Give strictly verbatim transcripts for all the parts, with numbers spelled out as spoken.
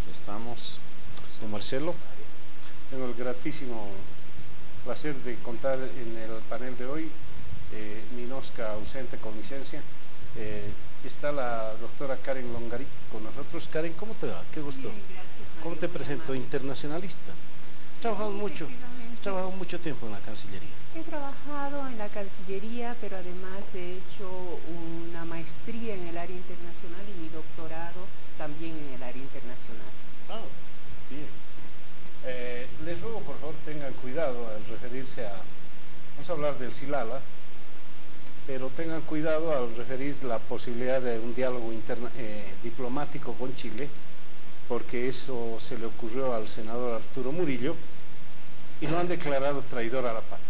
Estamos, don Marcelo. Tengo el gratísimo placer de contar en el panel de hoy, eh, Ninosca ausente con licencia. Eh, está la doctora Karen Longarí con nosotros. Karen, ¿cómo te va? Qué gusto. Bien, gracias, Mario. ¿Cómo te presento? Internacionalista. Sí, Trabajado mucho, trabajado mucho tiempo en la Cancillería. He trabajado en la Cancillería, pero además he hecho una maestría en el área internacional y mi doctorado también en el área internacional. Ah, bien. Eh, les ruego, por favor, tengan cuidado al referirse a... Vamos a hablar del Silala, pero tengan cuidado al referir la posibilidad de un diálogo interna, eh, diplomático con Chile, porque eso se le ocurrió al senador Arturo Murillo y lo han declarado traidor a la patria.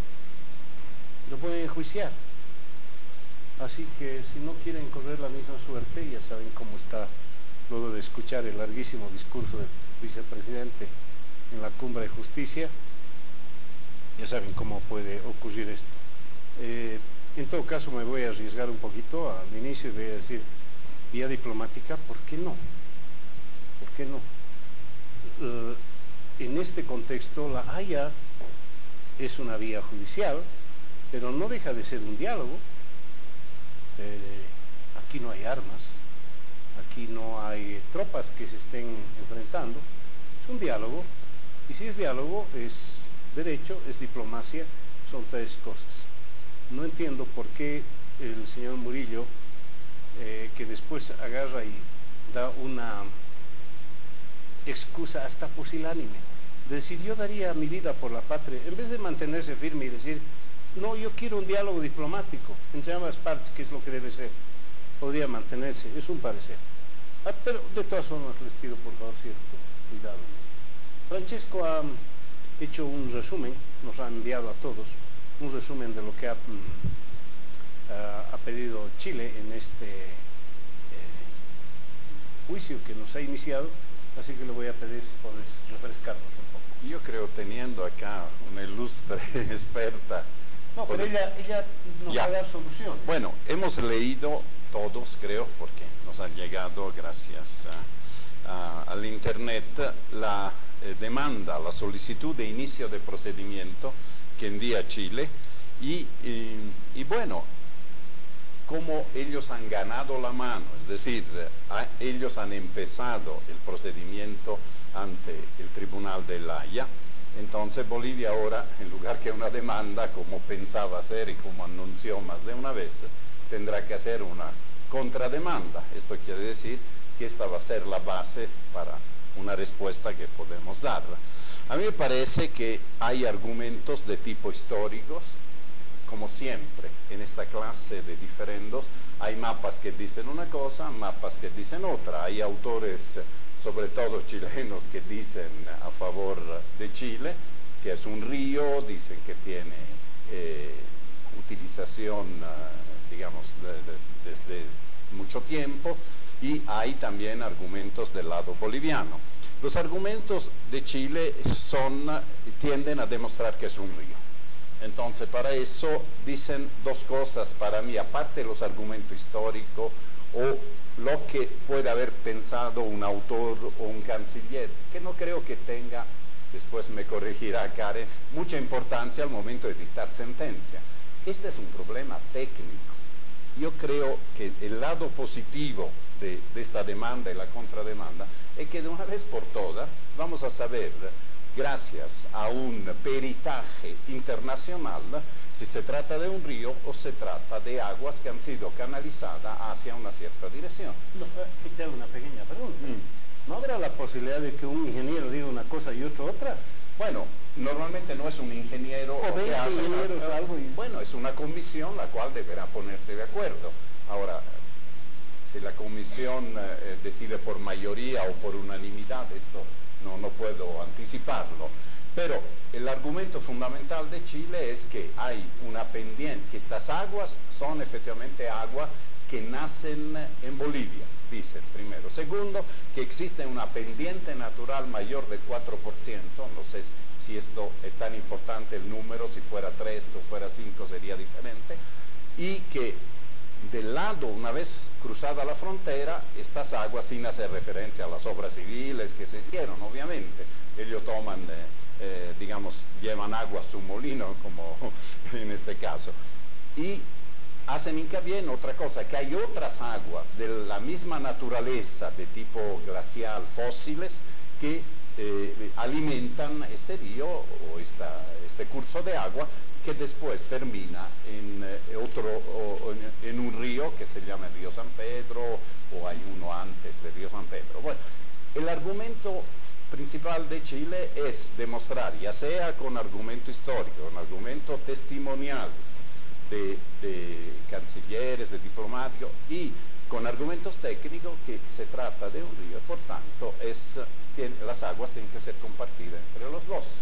Lo pueden enjuiciar. Así que si no quieren correr la misma suerte, ya saben cómo está luego de escuchar el larguísimo discurso del vicepresidente en la Cumbre de Justicia, ya saben cómo puede ocurrir esto. Eh, en todo caso me voy a arriesgar un poquito al inicio y voy a decir, vía diplomática, ¿por qué no? ¿Por qué no? Uh, en este contexto la Haya es una vía judicial, pero no deja de ser un diálogo. Eh, aquí no hay armas, aquí no hay tropas que se estén enfrentando, es un diálogo, y si es diálogo es derecho, es diplomacia, son tres cosas. No entiendo por qué el señor Murillo, eh, que después agarra y da una excusa hasta pusilánime, de decir yo daría mi vida por la patria, en vez de mantenerse firme y decir no, yo quiero un diálogo diplomático entre ambas partes, que es lo que debe ser, podría mantenerse, es un parecer. Ah, pero de todas formas les pido por favor cierto cuidado. Francesco ha hecho un resumen, nos ha enviado a todos un resumen de lo que ha, mm, uh, ha pedido Chile en este eh, juicio que nos ha iniciado, así que le voy a pedir si puedes refrescarnos un poco. Yo creo, teniendo acá una ilustre experta. No, pero ella, ella nos ya. va a dar soluciones. Bueno, hemos leído todos, creo, porque nos ha llegado gracias a, a, al internet la eh, demanda, la solicitud de inicio de procedimiento que envía Chile y, y, y bueno, como ellos han ganado la mano, es decir, a, ellos han empezado el procedimiento ante el Tribunal de La Haya. Entonces Bolivia ahora, en lugar que una demanda, como pensaba hacer y como anunció más de una vez, tendrá que hacer una contrademanda. Esto quiere decir que esta va a ser la base para una respuesta que podemos dar. A mí me parece que hay argumentos de tipo históricos, como siempre, en esta clase de diferendos, hay mapas que dicen una cosa, mapas que dicen otra, hay autores, sobre todo chilenos, que dicen a favor de Chile, que es un río, dicen que tiene eh, utilización, uh, digamos, de, de, desde mucho tiempo, y hay también argumentos del lado boliviano. Los argumentos de Chile son, tienden a demostrar que es un río. Entonces, para eso dicen dos cosas para mí, aparte de los argumentos históricos o lo que puede haber pensado un autor o un canciller, que no creo que tenga, después me corregirá Karen, mucha importancia al momento de dictar sentencia. Este es un problema técnico. Yo creo que el lado positivo de, de esta demanda y la contrademanda es que de una vez por todas vamos a saber, gracias a un peritaje internacional, si se trata de un río o se trata de aguas que han sido canalizadas hacia una cierta dirección. No, eh, te hago una pequeña pregunta. Mm. ¿No habrá la posibilidad de que un ingeniero diga una cosa y otro otra? Bueno, normalmente no es un ingeniero o que hace ingenieros una, algo y... Bueno, es una comisión la cual deberá ponerse de acuerdo. Ahora, si la comisión eh, decide por mayoría o por unanimidad, esto no, no puedo anticiparlo. Pero el argumento fundamental de Chile es que hay una pendiente, que estas aguas son efectivamente aguas que nacen en Bolivia, dicen primero. Segundo, que existe una pendiente natural mayor de cuatro por ciento, no sé si esto es tan importante el número, si fuera tres o fuera cinco sería diferente, y que del lado, una vez cruzada la frontera, estas aguas, sin hacer referencia a las obras civiles que se hicieron, obviamente, ellos toman, eh, eh, digamos, llevan agua a su molino, como en este caso, y hacen hincapié en otra cosa, que hay otras aguas de la misma naturaleza, de tipo glacial, fósiles, que eh, alimentan este río o esta, este curso de agua, que después termina en, eh, otro, o, en, en un río que se llama el río San Pedro, o hay uno antes del río San Pedro. Bueno, el argumento principal de Chile es demostrar, ya sea con argumento histórico, con argumentos testimoniales de, de cancilleres, de diplomáticos, y con argumentos técnicos, que se trata de un río, por tanto, es, tiene, las aguas tienen que ser compartidas entre los dos.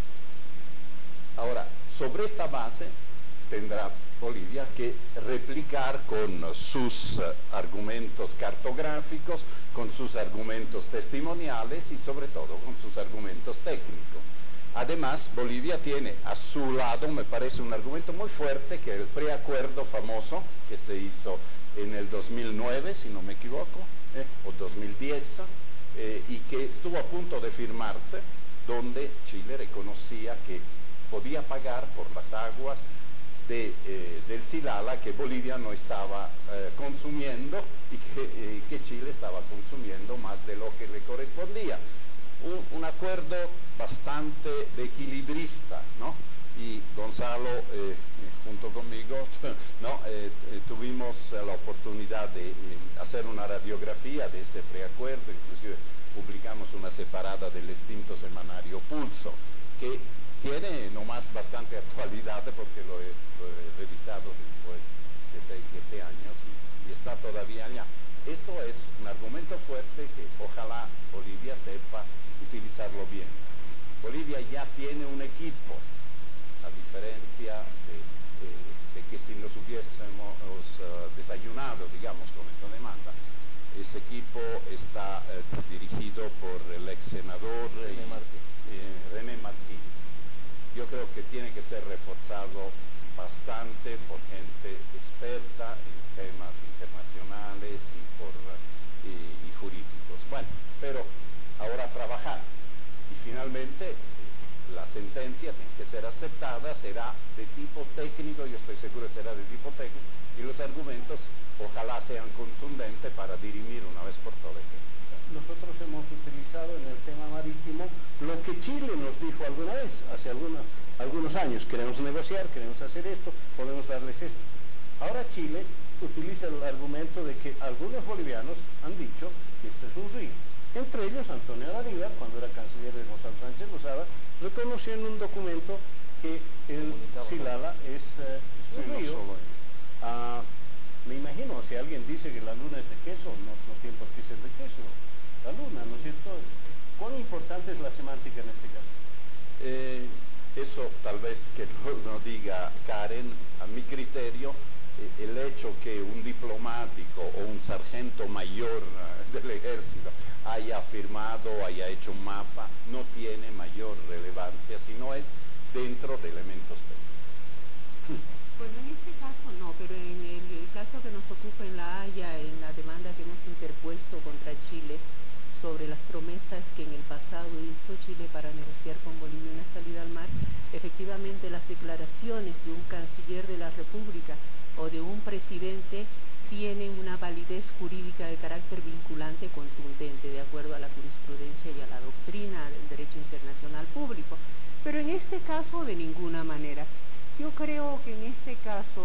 Ahora, sobre esta base tendrá Bolivia que replicar con sus uh, argumentos cartográficos, con sus argumentos testimoniales y sobre todo con sus argumentos técnicos. Además, Bolivia tiene a su lado, me parece un argumento muy fuerte, que es el preacuerdo famoso que se hizo en el dos mil nueve, si no me equivoco, eh, o dos mil diez, eh, y que estuvo a punto de firmarse, donde Chile reconocía que podía pagar por las aguas de, eh, del Silala que Bolivia no estaba eh, consumiendo y que, eh, que Chile estaba consumiendo más de lo que le correspondía. Un, un acuerdo bastante de equilibrista, ¿no? Y Gonzalo, eh, junto conmigo, ¿no? eh, eh, tuvimos la oportunidad de eh, hacer una radiografía de ese preacuerdo, inclusive publicamos una separada del extinto semanario Pulso, que tiene nomás bastante actualidad, porque lo he, lo he revisado después de seis, siete años y, y está todavía allá. Esto es un argumento fuerte que ojalá Bolivia sepa utilizarlo bien. Bolivia ya tiene un equipo, a diferencia de, de, de que si nos hubiésemos uh, desayunado, digamos, con esta demanda. Ese equipo está uh, dirigido por el ex senador René Martínez. Eh, René Martínez. Yo creo que tiene que ser reforzado bastante por gente experta en temas internacionales y, por, y, y jurídicos. Bueno, pero ahora trabajar. Y finalmente la sentencia tiene que ser aceptada, será de tipo técnico, yo estoy seguro que será de tipo técnico, y los argumentos ojalá sean contundentes para dirimir una vez por todas estas. Nosotros hemos utilizado en el tema marítimo lo que Chile nos dijo alguna vez, hace alguna, algunos años: queremos negociar, queremos hacer esto, podemos darles esto. Ahora Chile utiliza el argumento de que algunos bolivianos han dicho que esto es un río. Entre ellos Antonio Aradívar, cuando era canciller de Gonzalo Sánchez Lozada, reconoció en un documento que el Silala es, uh, es un río. Uh, me imagino, si alguien dice que la luna es de queso, no, no tiene por qué ser de queso la luna, ¿no es cierto? ¿Cuán importante es la semántica en este caso? Eh, eso tal vez que no, no diga Karen, a mi criterio, eh, el hecho que un diplomático o un sargento mayor uh, del ejército haya firmado, haya hecho un mapa, no tiene mayor relevancia si no es dentro de elementos técnicos. Bueno, en este caso no, pero en el, el caso que nos ocupa en La Haya, en la demanda que hemos interpuesto contra Chile sobre las promesas que en el pasado hizo Chile para negociar con Bolivia una salida al mar, efectivamente las declaraciones de un canciller de la República o de un presidente tienen una validez jurídica de carácter vinculante contundente, de acuerdo a la jurisprudencia y a la doctrina del derecho internacional público. Pero en este caso, de ninguna manera. Yo creo que en este caso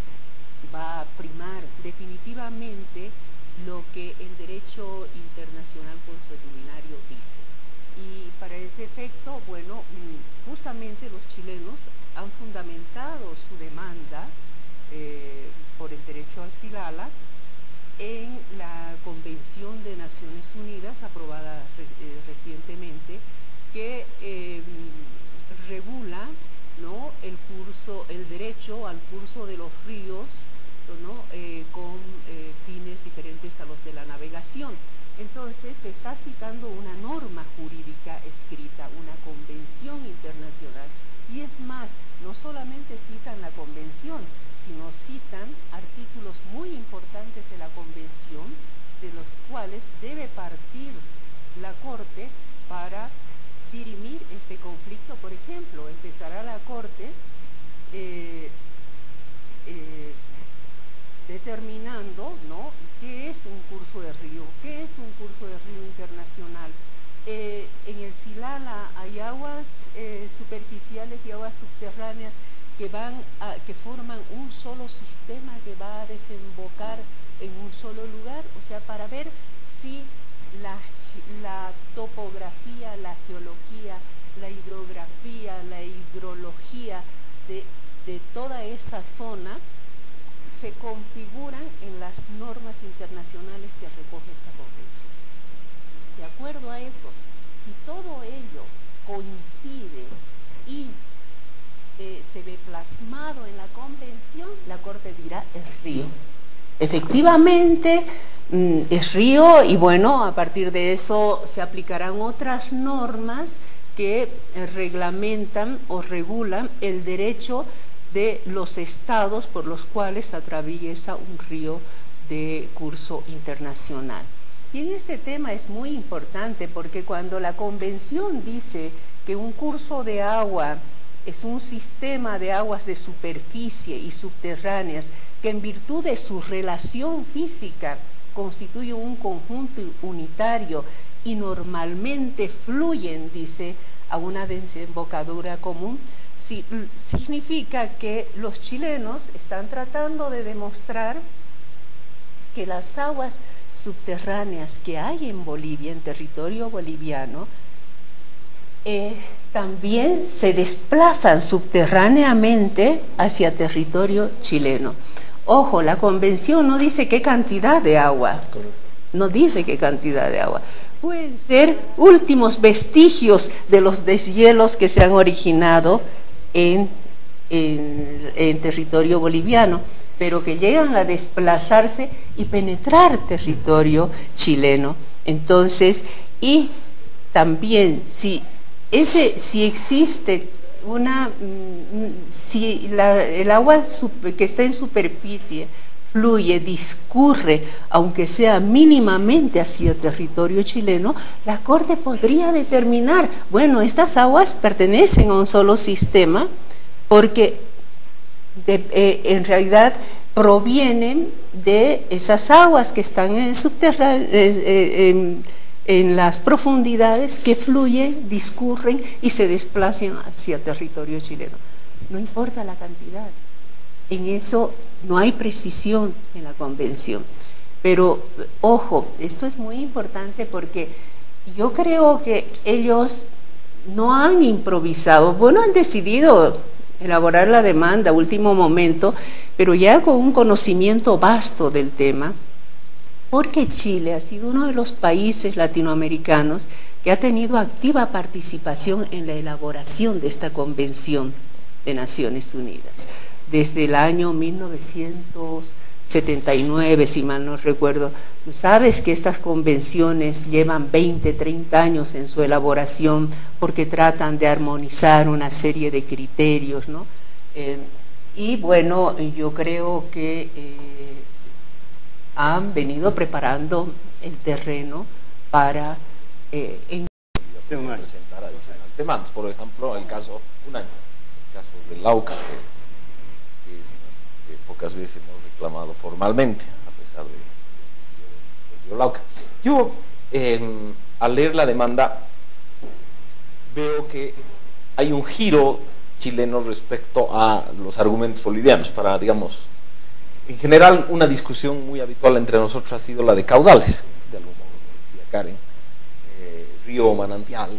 va a primar definitivamente lo que el derecho internacional consuetudinario dice. Y para ese efecto, bueno, justamente los chilenos han fundamentado su demanda eh, por el derecho al Silala en la Convención de Naciones Unidas, aprobada eh, recientemente, que eh, regula, ¿no?, el curso, el derecho al curso de los ríos, ¿no?, eh, con eh, fines diferentes a los de la navegación. Entonces se está citando una norma jurídica escrita, una convención internacional Y es más, no solamente citan la convención, sino citan artículos muy importantes de la convención, de los cuales debe partir la Corte para dirimir este conflicto. Por ejemplo, empezará la Corte eh, eh, determinando, ¿no?, qué es un curso de río, qué es un curso de río internacional. Eh, en el Silala hay aguas eh, superficiales y aguas subterráneas que, van a, que forman un solo sistema que va a desembocar en un solo lugar, o sea, para ver si la, la topografía, la geología, la hidrografía, la hidrología de, de toda esa zona se configuran en las normas internacionales que recoge esta convención. De acuerdo a eso, si todo ello coincide y eh, se ve plasmado en la convención, la Corte dirá es río. Efectivamente, mm, es río, y bueno, a partir de eso se aplicarán otras normas que eh, reglamentan o regulan el derecho de los estados por los cuales atraviesa un río de curso internacional. Y en este tema es muy importante porque cuando la convención dice que un curso de agua es un sistema de aguas de superficie y subterráneas que en virtud de su relación física constituye un conjunto unitario y normalmente fluyen, dice, a una desembocadura común, sí, significa que los chilenos están tratando de demostrar que las aguas subterráneas que hay en Bolivia, en territorio boliviano, eh, también se desplazan subterráneamente hacia territorio chileno. Ojo, la convención no dice qué cantidad de agua, no dice qué cantidad de agua. Pueden ser últimos vestigios de los deshielos que se han originado en, en, en territorio boliviano, pero que llegan a desplazarse y penetrar territorio chileno. Entonces, y también si, ese, si existe una, si la, el agua que está en superficie fluye, discurre, aunque sea mínimamente hacia territorio chileno, la Corte podría determinar, bueno, estas aguas pertenecen a un solo sistema porque de, eh, en realidad provienen de esas aguas que están en, subterráneo, eh, eh, en, en las profundidades, que fluyen, discurren y se desplazan hacia territorio chileno. No importa la cantidad, en eso no hay precisión en la convención. Pero, ojo, esto es muy importante porque yo creo que ellos no han improvisado, bueno, han decidido elaborar la demanda a último momento, pero ya con un conocimiento vasto del tema, porque Chile ha sido uno de los países latinoamericanos que ha tenido activa participación en la elaboración de esta Convención de Naciones Unidas. Desde el año mil novecientos setenta y nueve, si mal no recuerdo. Tú sabes que estas convenciones llevan veinte, treinta años en su elaboración porque tratan de armonizar una serie de criterios, ¿no? Eh, y bueno, yo creo que eh, han venido preparando el terreno para eh, en... presentar adicionales demandas. Por ejemplo, el caso, un año, el caso del Lauca, que, que, que pocas veces hemos reclamado formalmente, a pesar de, de, de, de Lauca. Yo, eh, al leer la demanda, veo que hay un giro chileno respecto a los argumentos bolivianos. Para, digamos, en general, una discusión muy habitual entre nosotros ha sido la de caudales, de algún modo, como decía Karen, eh, río o manantial,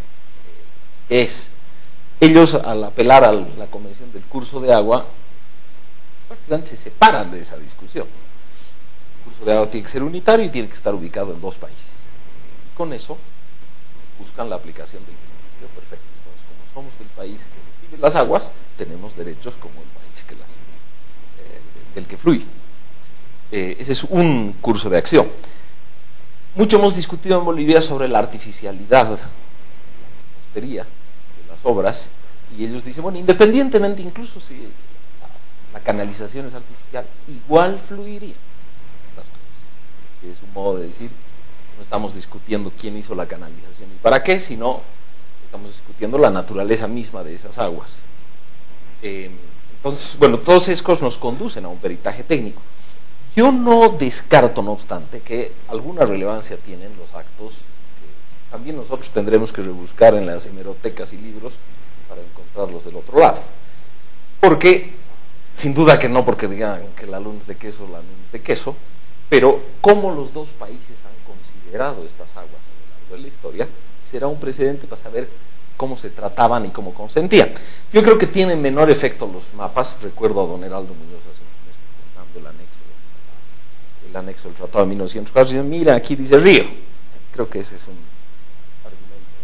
eh, es, ellos al apelar a la convención del curso de agua, prácticamente se separan de esa discusión. El curso de agua tiene que ser unitario y tiene que estar ubicado en dos países. Y con eso buscan la aplicación del principio perfecto. Entonces, como somos el país que recibe las aguas, tenemos derechos como el país que las, eh, del que fluye. Eh, ese es un curso de acción. Mucho hemos discutido en Bolivia sobre la artificialidad, la costería de las obras, Y ellos dicen, bueno, independientemente incluso si la canalización es artificial, igual fluiría las aguas. Es un modo de decir, no estamos discutiendo quién hizo la canalización y para qué, sino estamos discutiendo la naturaleza misma de esas aguas. Eh, entonces, bueno, todos estos nos conducen a un peritaje técnico. Yo no descarto, no obstante, que alguna relevancia tienen los actos que también nosotros tendremos que rebuscar en las hemerotecas y libros para encontrarlos del otro lado. Porque, sin duda que no porque digan que la luna es de queso, la luna es de queso, pero cómo los dos países han considerado estas aguas a lo largo de la historia, será un precedente para saber cómo se trataban y cómo consentían. Yo creo que tienen menor efecto los mapas. Recuerdo a don Heraldo Muñoz hace unos meses presentando el anexo, el anexo del Tratado de mil novecientos cuatro, y dicen, mira, aquí dice río. Creo que ese es un argumento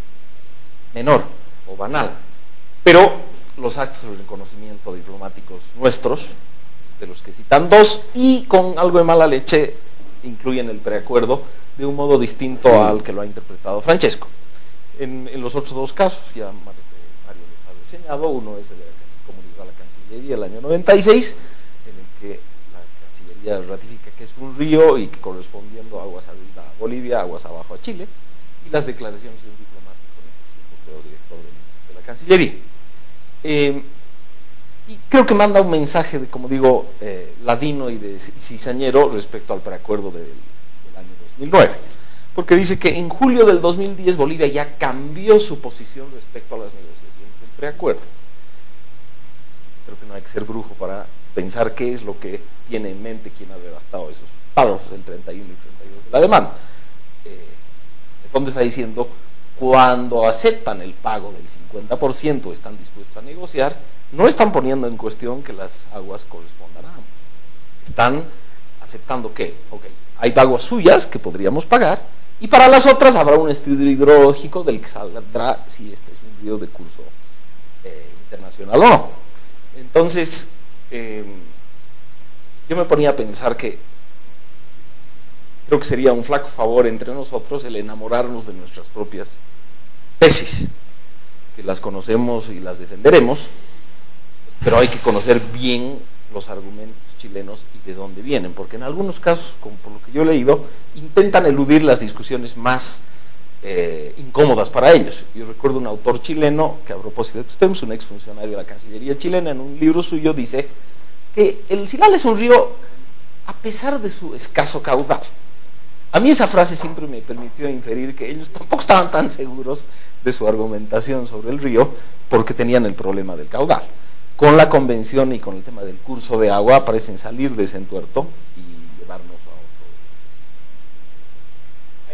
menor o banal. Pero los actos de reconocimiento diplomáticos nuestros, de los que citan dos, y con algo de mala leche incluyen el preacuerdo de un modo distinto al que lo ha interpretado Francesco. En, en los otros dos casos, ya Mario los ha reseñado, uno es el de comunicado a la Cancillería el año noventa y seis, en el que la Cancillería ratifica que es un río y que correspondiendo aguas arriba a Bolivia, aguas abajo a Chile, y las declaraciones de un diplomático en ese tiempo, creo, director de, de la Cancillería. Eh, y creo que manda un mensaje de, como digo, eh, ladino y de cizañero respecto al preacuerdo del, del año dos mil nueve, porque dice que en julio del dos mil diez Bolivia ya cambió su posición respecto a las negociaciones del preacuerdo. Creo que no hay que ser brujo para pensar qué es lo que tiene en mente quien ha redactado esos párrafos, el treinta y uno y treinta y dos de la demanda. Eh, en el fondo está diciendo, cuando aceptan el pago del cincuenta por ciento, están dispuestos a negociar, no están poniendo en cuestión que las aguas correspondan a ambos. Están aceptando que, ok, hay aguas suyas que podríamos pagar, y para las otras habrá un estudio hidrológico del que saldrá si este es un río de curso eh, internacional o no. Entonces, eh, yo me ponía a pensar que creo que sería un flaco favor entre nosotros el enamorarnos de nuestras propias tesis, que las conocemos y las defenderemos, pero hay que conocer bien los argumentos chilenos y de dónde vienen, porque en algunos casos, como por lo que yo he leído, intentan eludir las discusiones más eh, incómodas para ellos. Yo recuerdo un autor chileno que, a propósito de estos temas, un exfuncionario de la Cancillería chilena, en un libro suyo dice que el Silala es un río a pesar de su escaso caudal. A mí esa frase siempre me permitió inferir que ellos tampoco estaban tan seguros de su argumentación sobre el río, porque tenían el problema del caudal. Con la convención y con el tema del curso de agua parecen salir de ese entuerto y llevarnos a otro. Hay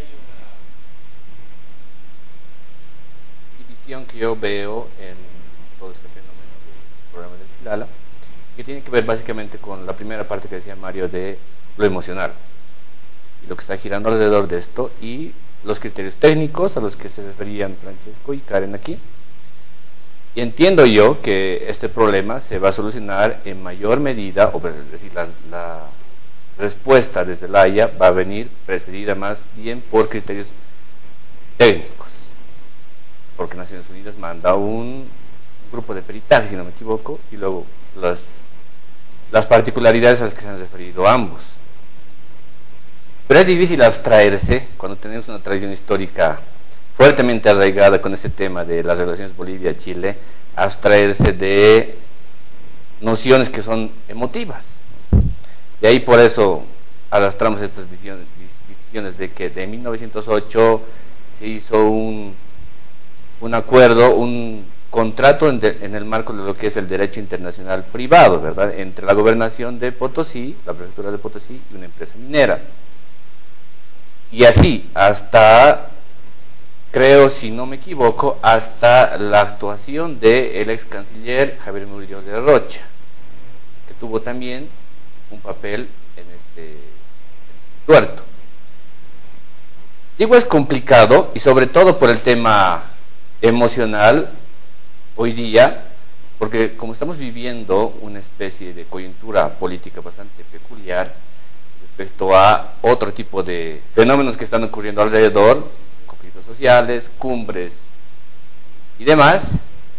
una división que yo veo en todo este fenómeno del programa del Silala, que tiene que ver básicamente con la primera parte que decía Mario de lo emocional, y lo que está girando alrededor de esto, y los criterios técnicos a los que se referían Francesco y Karen aquí. Y entiendo yo que este problema se va a solucionar en mayor medida, o es decir, la, la respuesta desde la Haya va a venir precedida más bien por criterios técnicos, porque Naciones Unidas manda un grupo de peritaje, si no me equivoco, y luego las, las particularidades a las que se han referido ambos. Pero es difícil abstraerse cuando tenemos una tradición histórica fuertemente arraigada con este tema de las relaciones Bolivia-Chile, abstraerse de nociones que son emotivas. Y ahí por eso arrastramos estas decisiones de que de mil novecientos ocho se hizo un, un acuerdo, un contrato en, de, en el marco de lo que es el derecho internacional privado, ¿verdad?, entre la gobernación de Potosí, la prefectura de Potosí, y una empresa minera. Y así, hasta, creo, si no me equivoco, hasta la actuación del ex canciller Javier Murillo de Rocha, que tuvo también un papel en este tuerto. Digo, es complicado, y sobre todo por el tema emocional hoy día, porque como estamos viviendo una especie de coyuntura política bastante peculiar respecto a otro tipo de fenómenos que están ocurriendo alrededor, conflictos sociales, cumbres y demás,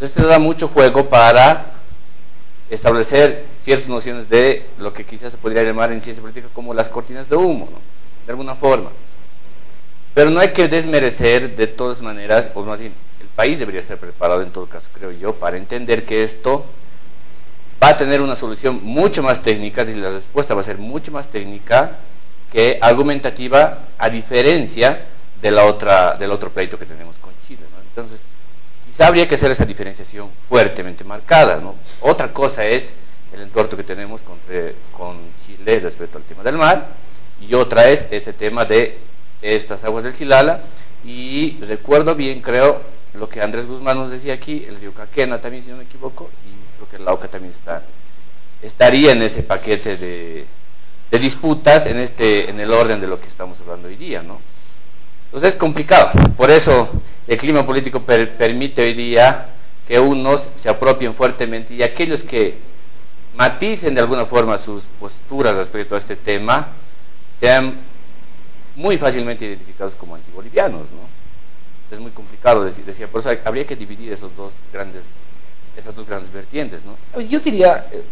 Entonces te da mucho juego para establecer ciertas nociones de lo que quizás se podría llamar en ciencia política como las cortinas de humo, ¿no? De alguna forma. Pero no hay que desmerecer de todas maneras, o más bien, el país debería estar preparado en todo caso, creo yo, para entender que esto va a tener una solución mucho más técnica, y la respuesta va a ser mucho más técnica que argumentativa, a diferencia de la otra, del otro pleito que tenemos con Chile, ¿no? Entonces, quizá habría que hacer esa diferenciación fuertemente marcada, ¿no? Otra cosa es el entuerto que tenemos con, con Chile respecto al tema del mar, y otra es este tema de estas aguas del Silala, y recuerdo bien, creo, lo que Andrés Guzmán nos decía aquí, el río Caquena también, si no me equivoco, y creo que el Lauca también está, estaría en ese paquete de, de disputas, en, este, en el orden de lo que estamos hablando hoy día, ¿no? Entonces es complicado, por eso el clima político per, permite hoy día que unos se apropien fuertemente, y aquellos que maticen de alguna forma sus posturas respecto a este tema, sean muy fácilmente identificados como antibolivianos, ¿no? Es muy complicado decir, decía, por eso habría que dividir esos dos grandes, esas dos grandes vertientes, ¿no? Yo diría, eh,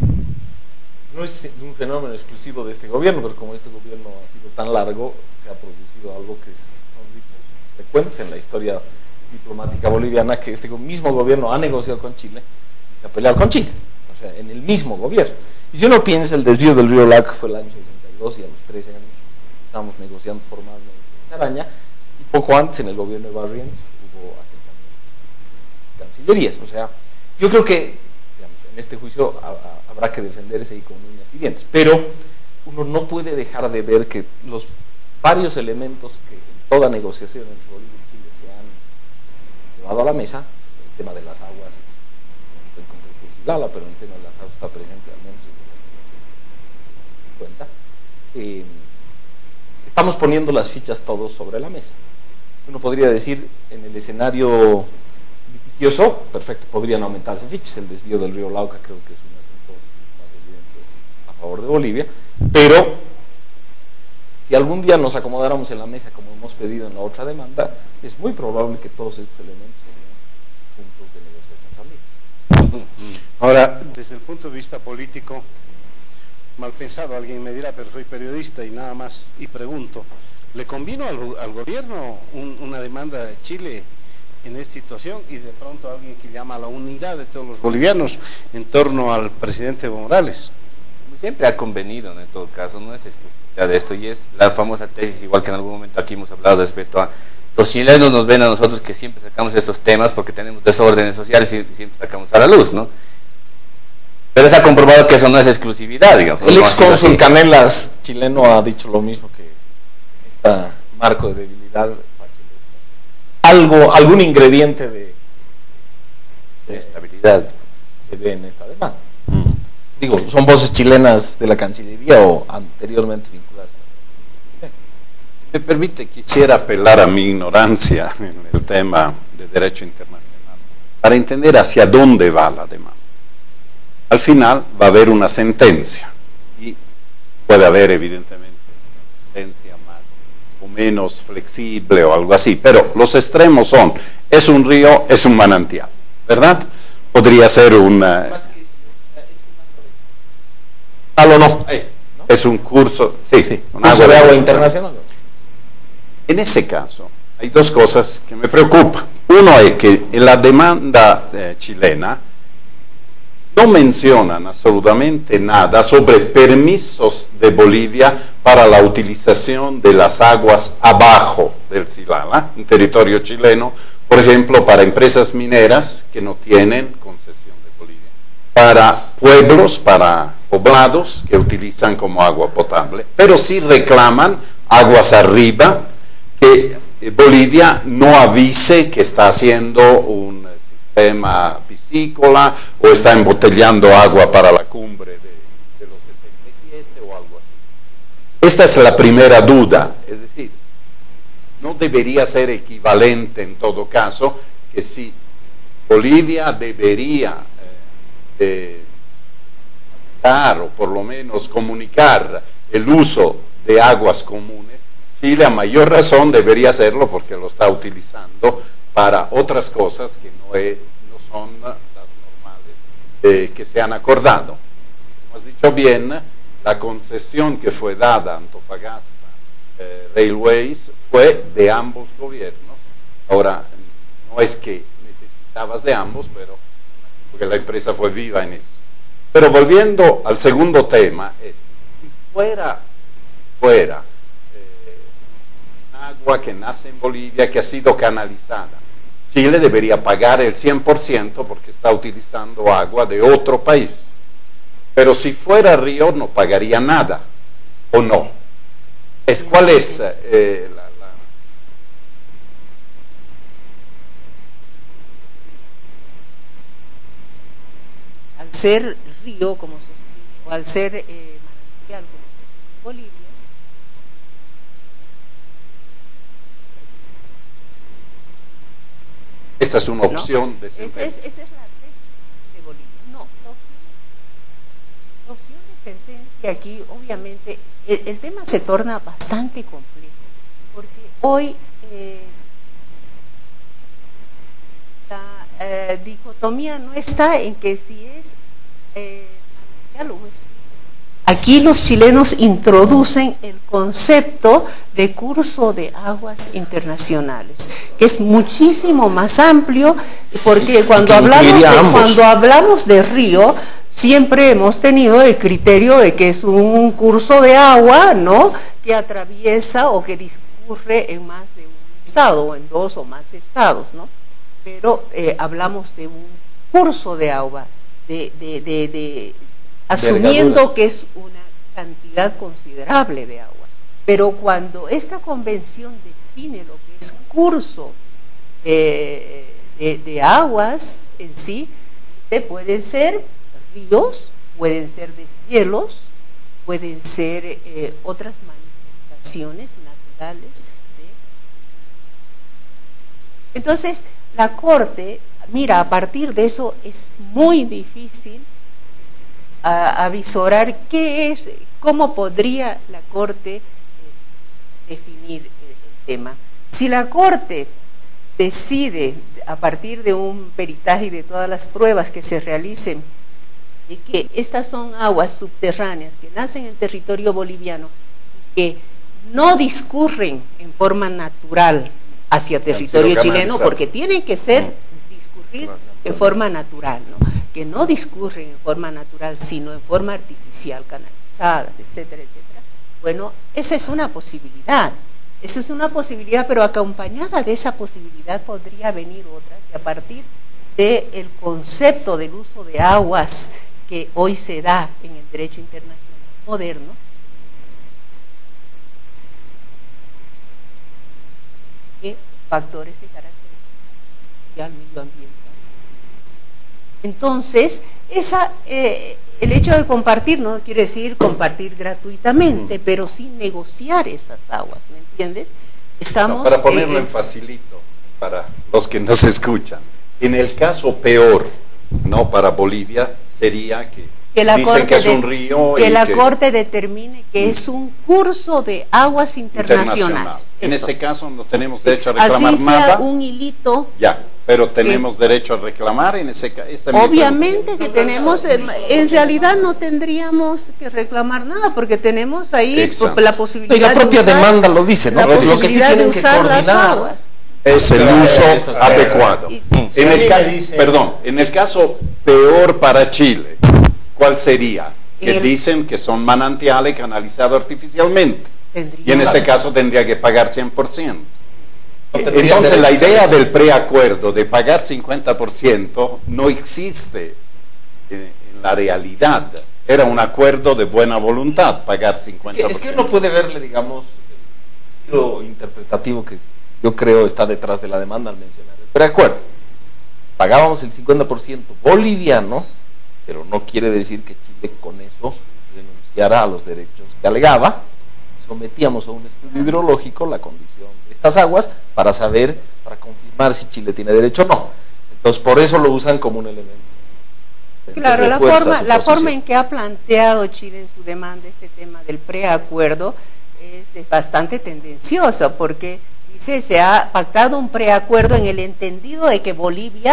no es un fenómeno exclusivo de este gobierno, pero como este gobierno ha sido tan largo, se ha producido algo que es, son ritmos frecuentes en la historia diplomática boliviana, que este mismo gobierno ha negociado con Chile y se ha peleado con Chile, o sea, en el mismo gobierno. Y si uno piensa, el desvío del río Lauca fue el año sesenta y dos, y a los trece años estamos negociando formalmente en Araña, y poco antes en el gobierno de Barrientos hubo asentamientos, cancillerías. O sea, yo creo que, digamos, en este juicio a, a, habrá que defenderse y con uñas y dientes, pero uno no puede dejar de ver que los varios elementos que en toda negociación entre Bolivia y Chile se han llevado a la mesa, el tema de las aguas, en concreto el Silala, pero el tema de las aguas está presente al menos desde los años cincuenta. Eh, Estamos poniendo las fichas todos sobre la mesa. Uno podría decir, en el escenario litigioso, perfecto, podrían aumentarse fichas. El desvío del río Lauca creo que es un asunto más evidente a favor de Bolivia, pero si algún día nos acomodáramos en la mesa como hemos pedido en la otra demanda, es muy probable que todos estos elementos serían puntos de negociación también. Ahora, desde el punto de vista político, mal pensado, alguien me dirá, pero soy periodista y nada más, y pregunto, ¿le convino al, al gobierno un, una demanda de Chile en esta situación, y de pronto alguien que llama a la unidad de todos los bolivianos en torno al presidente Evo Morales? Siempre ha convenido, ¿no? En todo caso, no es exclusividad de esto, y es la famosa tesis, igual que en algún momento aquí hemos hablado respecto a los chilenos nos ven a nosotros que siempre sacamos estos temas porque tenemos desórdenes sociales y siempre sacamos a la luz, ¿no? Pero se ha comprobado que eso no es exclusividad, digamos. El ex cónsul Canelas chileno ha dicho lo mismo, que este marco de debilidad, algo, algún ingrediente de, de estabilidad se ve en esta demanda. Mm. Digo, son voces chilenas de la Cancillería o anteriormente vinculadas. Si me permite, quisiera apelar a mi ignorancia en el tema de derecho internacional para entender hacia dónde va la demanda. Al final va a haber una sentencia, y puede haber evidentemente una sentencia más o menos flexible o algo así, pero los extremos son, es un río, es un manantial, ¿verdad? Podría ser una... Más que eso, es un... o no, eh, ¿no? Es un curso, sí, sí, un curso agua de agua internacional. En ese caso, hay dos cosas que me preocupan. Uno es que en la demanda eh, chilena no mencionan absolutamente nada sobre permisos de Bolivia para la utilización de las aguas abajo del Silala, en territorio chileno, por ejemplo, para empresas mineras que no tienen concesión de Bolivia, para pueblos, para poblados que utilizan como agua potable, pero sí reclaman aguas arriba, que Bolivia no avise que está haciendo un sistema piscícola o está embotellando agua para la cumbre de, de los setenta y siete o algo así. Esta es la primera duda, es decir, no debería ser equivalente en todo caso que si Bolivia debería eh, avisar o por lo menos comunicar el uso de aguas comunes, Chile a mayor razón debería hacerlo porque lo está utilizando para otras cosas que no, es, no son las normales eh, que se han acordado. Como has dicho bien, la concesión que fue dada a Antofagasta eh, Railways fue de ambos gobiernos. Ahora, no es que necesitabas de ambos, pero porque la empresa fue viva en eso. Pero volviendo al segundo tema, es si fuera, fuera eh, agua que nace en Bolivia, que ha sido canalizada, Chile debería pagar el cien por ciento porque está utilizando agua de otro país. Pero si fuera río no pagaría nada, ¿o no? Es, ¿Cuál es eh, la, la... Al ser río, como sostiene, o al ser eh, manantial, como sostiene Bolivia, Esta es una opción no, de sentencia. Es, es, esa es la tesis de Bolivia. No, la opción, la opción de sentencia aquí, obviamente, el, el tema se torna bastante complejo, porque hoy eh, la eh, dicotomía no está en que si es eh, manantial o es. Aquí los chilenos introducen el concepto de curso de aguas internacionales, que es muchísimo más amplio, porque cuando hablamos de, cuando hablamos de río, siempre hemos tenido el criterio de que es un curso de agua, ¿no?, que atraviesa o que discurre en más de un estado, o en dos o más estados, ¿no? Pero eh, hablamos de un curso de agua, de, de, de, de asumiendo que es una cantidad considerable de agua. Pero cuando esta convención define lo que es curso eh, de, de aguas en sí, dice, pueden ser ríos, pueden ser deshielos, pueden ser eh, otras manifestaciones naturales. De... Entonces, la Corte, mira, a partir de eso es muy difícil a, a visorar qué es, cómo podría la Corte eh, definir el, el tema. Si la Corte decide, a partir de un peritaje y de todas las pruebas que se realicen, de que estas son aguas subterráneas que nacen en territorio boliviano y que no discurren en forma natural hacia territorio chileno, porque tienen que ser, discurrir en forma natural, ¿no?, que no discurren en forma natural, sino en forma artificial, canalizada, etcétera, etcétera. Bueno, esa es una posibilidad, esa es una posibilidad, pero acompañada de esa posibilidad podría venir otra, que a partir del concepto del uso de aguas que hoy se da en el derecho internacional moderno, que factores de carácter social, medioambiental. Entonces, esa, eh, el hecho de compartir no quiere decir compartir gratuitamente, mm. pero sí negociar esas aguas, ¿me entiendes? Estamos, no, para ponerlo eh, en facilito, para los que nos escuchan, en el caso peor, no para Bolivia, sería que, que la dicen corte que es de, un río que y la que, Corte determine que mm. es un curso de aguas internacionales. Internacional. En Eso. ese caso no tenemos derecho a reclamar Así sea nada. un hilito. Ya. Pero tenemos que, derecho a reclamar en ese caso. Obviamente que tenemos, en realidad no tendríamos que reclamar nada, porque tenemos ahí Exacto. la posibilidad y la propia de usar, demanda lo dice, ¿no? La lo posibilidad que sí de usar las aguas. Es el uso eso, adecuado. Y, en el caso, dice, perdón, en el caso peor para Chile, ¿cuál sería? Que el, dicen que son manantiales canalizados artificialmente. Y en este caso tendría que pagar cien por ciento. Entonces la idea del preacuerdo de pagar cincuenta por ciento no existe en, en la realidad. Era un acuerdo de buena voluntad pagar cincuenta por ciento. Es que, es que uno puede verle, digamos, lo interpretativo que yo creo está detrás de la demanda al mencionar el preacuerdo. Pagábamos el cincuenta por ciento boliviano, pero no quiere decir que Chile con eso renunciara a los derechos que alegaba. Sometíamos a un estudio hidrológico la condición de estas aguas para saber, para confirmar si Chile tiene derecho o no. Entonces, por eso lo usan como un elemento. Claro, la forma, la forma en que ha planteado Chile en su demanda este tema del preacuerdo es, es bastante tendenciosa, porque dice, se ha pactado un preacuerdo en el entendido de que Bolivia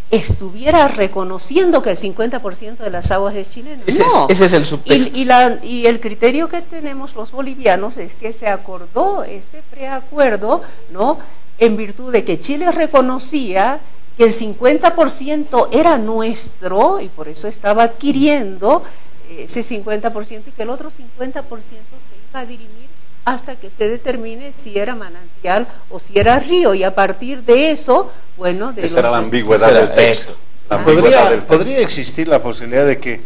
estuviera reconociendo que el cincuenta por ciento de las aguas es chileno. Ese, no. es, ese es el subtexto. Y, y, la, y el criterio que tenemos los bolivianos es que se acordó este preacuerdo, ¿no?, en virtud de que Chile reconocía que el cincuenta por ciento era nuestro y por eso estaba adquiriendo ese cincuenta por ciento y que el otro cincuenta por ciento se iba a dirimir hasta que se determine si era manantial o si era río, y a partir de eso, bueno, de esa era la de, ambigüedad del texto. La ambigüedad ¿Podría, del texto. ¿Podría existir la posibilidad de que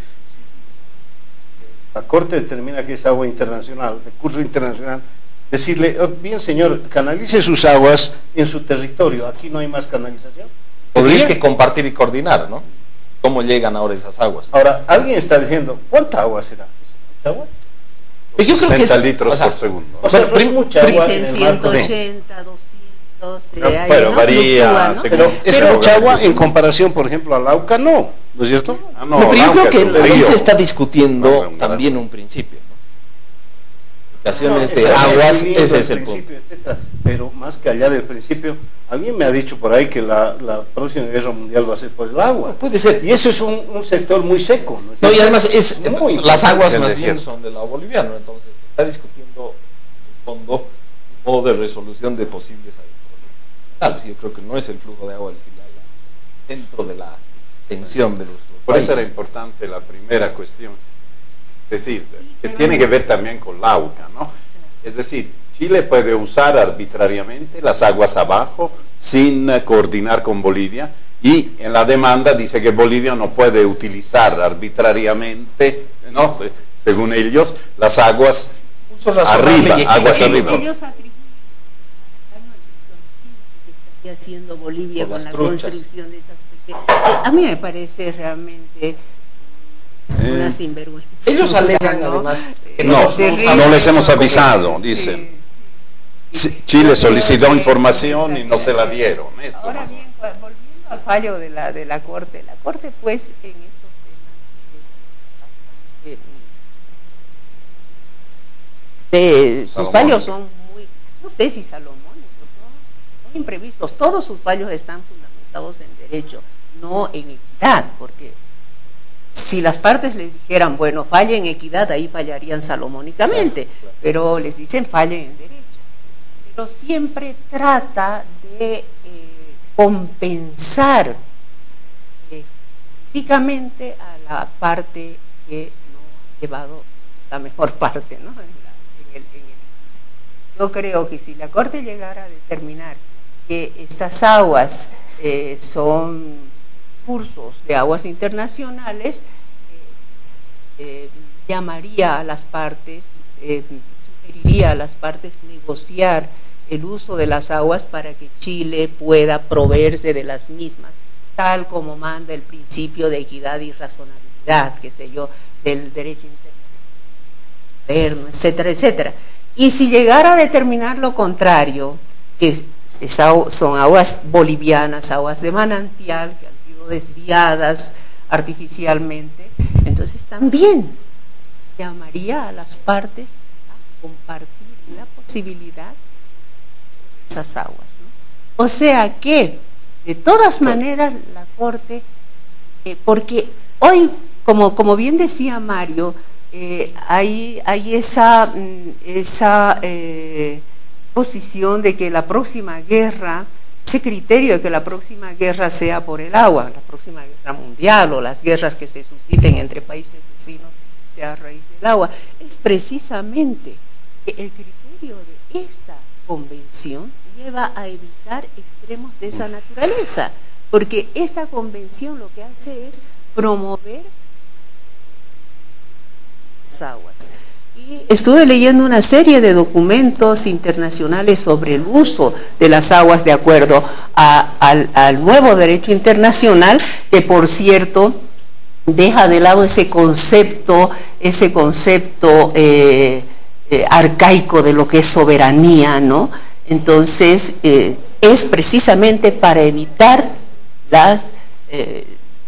la Corte determina que es agua internacional, de curso internacional, decirle, oh, bien señor, canalice sus aguas en su territorio, aquí no hay más canalización? Tendrías que compartir y coordinar, ¿no? ¿Cómo llegan ahora esas aguas? Ahora, alguien está diciendo, ¿cuánta agua será? ¿Mucha agua? Yo creo que sesenta es, litros o sea, por segundo. O sea, no es prim- mucha agua Dicen en el marco de- ciento ochenta, doscientos, No, eh, ahí, pero ¿no? varía, Fluctúa, ¿no? según- Pero es Pero- mucha agua en comparación, por ejemplo, a Lauca, no, ¿no es cierto? Ah, no, no, pero yo Lauca creo que es un ahí río. se está discutiendo No, no, también un principio, ¿no? Aplicaciones No, de está aguas, definiendo ese el es el punto. principio, etcétera. Pero más que allá del principio, alguien me ha dicho por ahí que la, la próxima guerra mundial va a ser por el agua. Puede ser. Y eso es un, un sector muy seco, ¿no es No, y cierto? además es, Muy las aguas del más bien desierto. son del lado boliviano, entonces se está discutiendo en fondo un modo de resolución de posibles adicionales. Yo creo que no es el flujo de agua del Silala dentro de la tensión de los Por eso países. era importante la primera cuestión, es decir, Sí, que pero tiene no- que ver también con Lauca, ¿no? Es decir, Chile puede usar arbitrariamente las aguas abajo sin eh, coordinar con Bolivia, y en la demanda dice que Bolivia no puede utilizar arbitrariamente, ¿no?, Se- según ellos, las aguas Uso razonable arriba, y aguas equitativo. arriba. Ellos atribuyen que estaría haciendo Bolivia Por con las la truchas. construcción de esas pequeñas. Eh, a mí me parece realmente una Eh, sinvergüenza. Ellos alegan ¿no? además que No, nosotros terrible. no les hemos Sí, avisado, sí, dicen. sí. Sí, Chile solicitó Creo que información esa y no se la clase. dieron. Eso Ahora más o bien, menos. volviendo al fallo de la de la Corte, la Corte pues en estos temas es bastante, de, sus Salomónica. fallos son muy, no sé si salomónicos, son muy imprevistos. Todos sus fallos están fundamentados en derecho, no en equidad, porque si las partes les dijeran, bueno, falle en equidad, ahí fallarían salomónicamente, Claro, claro. pero les dicen fallen en derecho. Pero siempre trata de eh, compensar eh, jurídicamente a la parte que no ha llevado la mejor parte, ¿no? En la- en el- en el- yo creo que si la Corte llegara a determinar que estas aguas eh, son cursos de aguas internacionales, eh, eh, llamaría a las partes, eh, sugeriría a las partes negociar el uso de las aguas para que Chile pueda proveerse de las mismas, tal como manda el principio de equidad y razonabilidad, qué sé yo, del derecho internacional, etcétera, etcétera. Y si llegara a determinar lo contrario, que es- es agu- son aguas bolivianas, aguas de manantial, que han sido desviadas artificialmente, entonces también llamaría a las partes a compartir la posibilidad de esas aguas, ¿no? O sea que, de todas maneras, la Corte, eh, porque hoy, como, como bien decía Mario, eh, hay, hay esa, mm, esa eh, posición de que la próxima guerra, ese criterio de que la próxima guerra sea por el agua, la próxima guerra mundial o las guerras que se susciten entre países vecinos sea a raíz del agua, es precisamente que el criterio de esta convención lleva a evitar extremos de esa naturaleza, porque esta convención lo que hace es promover las aguas. Y estuve leyendo una serie de documentos internacionales sobre el uso de las aguas de acuerdo a, al, al nuevo derecho internacional, que por cierto deja de lado ese concepto, ese concepto eh, eh, arcaico de lo que es soberanía, ¿no? Entonces, eh, es precisamente para evitar las, eh,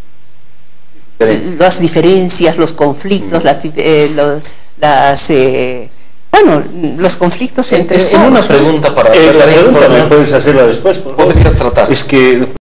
las diferencias, los conflictos, las, eh, los, las eh, bueno, los conflictos En, entre en una estados, ¿no? pregunta para Eh, la para pregunta informar, me puedes hacerla después, por favor. podría tratar. Es que